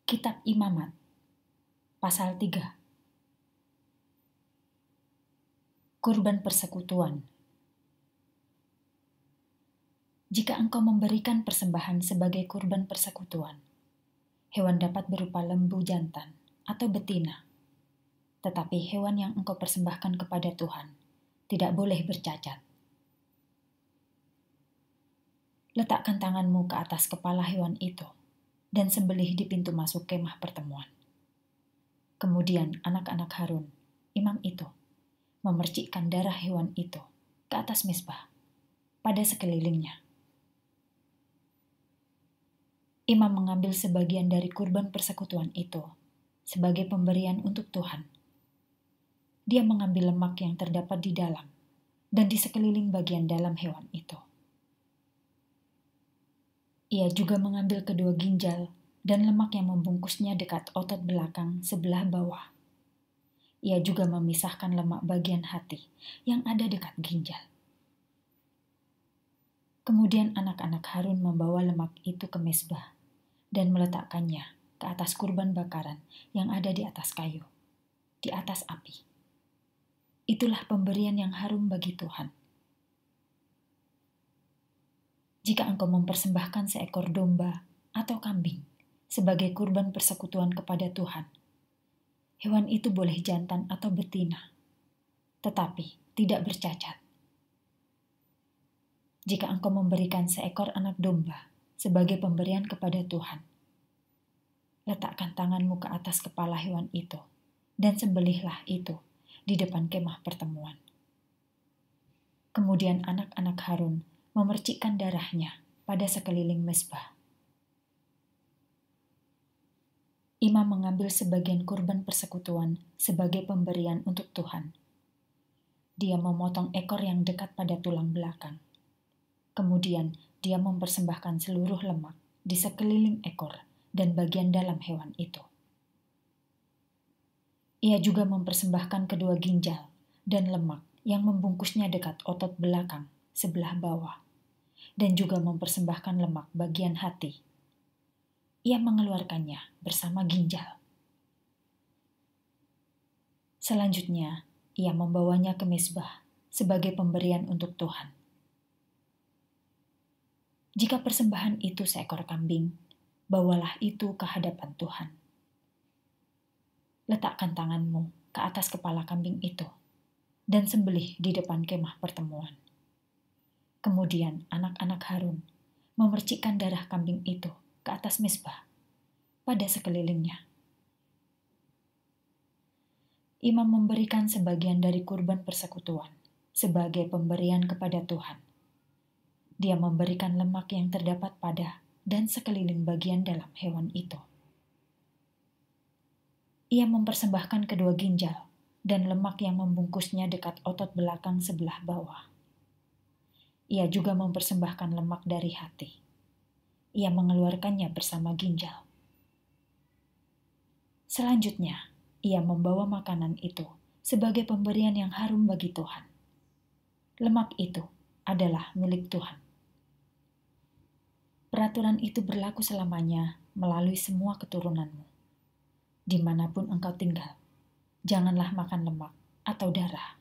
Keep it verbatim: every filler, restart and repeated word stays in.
Kitab Imamat, pasal tiga. Kurban persekutuan. Jika engkau memberikan persembahan sebagai kurban persekutuan, hewan dapat berupa lembu jantan atau betina, tetapi hewan yang engkau persembahkan kepada Tuhan tidak boleh bercacat. Letakkan tanganmu ke atas kepala hewan itu dan sembelih di pintu masuk kemah pertemuan. Kemudian anak-anak Harun, imam itu, memercikkan darah hewan itu ke atas mezbah pada sekelilingnya. Imam mengambil sebagian dari kurban persekutuan itu sebagai pemberian untuk Tuhan. Dia mengambil lemak yang terdapat di dalam dan di sekeliling bagian dalam hewan itu. Ia juga mengambil kedua ginjal dan lemak yang membungkusnya dekat otot belakang sebelah bawah. Ia juga memisahkan lemak bagian hati yang ada dekat ginjal. Kemudian anak-anak Harun membawa lemak itu ke mezbah dan meletakkannya ke atas kurban bakaran yang ada di atas kayu, di atas api. Itulah pemberian yang harum bagi Tuhan. Jika engkau mempersembahkan seekor domba atau kambing sebagai kurban persekutuan kepada Tuhan, hewan itu boleh jantan atau betina, tetapi tidak bercacat. Jika engkau memberikan seekor anak domba sebagai pemberian kepada Tuhan, letakkan tanganmu ke atas kepala hewan itu dan sembelihlah itu di depan kemah pertemuan. Kemudian anak-anak Harun memercikkan darahnya pada sekeliling mezbah. Imam mengambil sebagian kurban persekutuan sebagai pemberian untuk Tuhan. Dia memotong ekor yang dekat pada tulang belakang. Kemudian dia mempersembahkan seluruh lemak di sekeliling ekor dan bagian dalam hewan itu. Ia juga mempersembahkan kedua ginjal dan lemak yang membungkusnya dekat otot belakang sebelah bawah, dan juga mempersembahkan lemak bagian hati. Ia mengeluarkannya bersama ginjal. Selanjutnya, ia membawanya ke mezbah sebagai pemberian untuk Tuhan. Jika persembahan itu seekor kambing, bawalah itu ke hadapan Tuhan. Letakkan tanganmu ke atas kepala kambing itu dan sembelih di depan kemah pertemuan. Kemudian anak-anak Harun memercikkan darah kambing itu ke atas mezbah pada sekelilingnya. Imam memberikan sebagian dari kurban persekutuan sebagai pemberian kepada Tuhan. Dia memberikan lemak yang terdapat pada dan sekeliling bagian dalam hewan itu. Ia mempersembahkan kedua ginjal dan lemak yang membungkusnya dekat otot belakang sebelah bawah. Ia juga mempersembahkan lemak dari hati. Ia mengeluarkannya bersama ginjal. Selanjutnya, ia membawa makanan itu sebagai pemberian yang harum bagi Tuhan. Lemak itu adalah milik Tuhan. Peraturan itu berlaku selamanya melalui semua keturunanmu. Dimanapun engkau tinggal, janganlah makan lemak atau darah.